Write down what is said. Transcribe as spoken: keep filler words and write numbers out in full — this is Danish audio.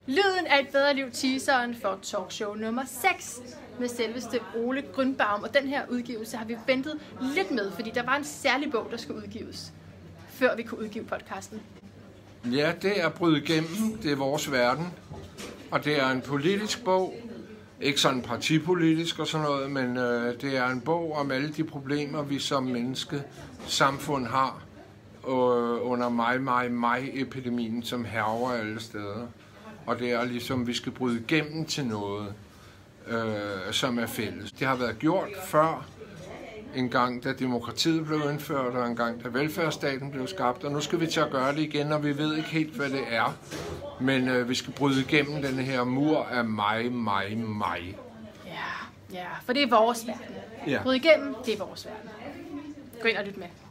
Lyden af et bedre liv, teaseren for talkshow nummer seks med selveste Ole Grünbaum. Og den her udgivelse har vi ventet lidt med, fordi der var en særlig bog, der skulle udgives, før vi kunne udgive podcasten. Ja, det er Bryd igennem. Det er vores verden. Og det er en politisk bog. Ikke sådan partipolitisk og sådan noget, men øh, det er en bog om alle de problemer, vi som menneske samfund har øh, under mig, mig, mig-epidemien, som hærger alle steder. Og det er ligesom, vi skal bryde igennem til noget, øh, som er fælles. Det har været gjort før, en gang da demokratiet blev indført, og en gang da velfærdsstaten blev skabt, og nu skal vi til at gøre det igen, og vi ved ikke helt, hvad det er. Men øh, vi skal bryde igennem den her mur af mig, mig, mig. Ja, ja, for det er vores verden. Ja. Bryde igennem, det er vores verden. Gå ind og lyt med.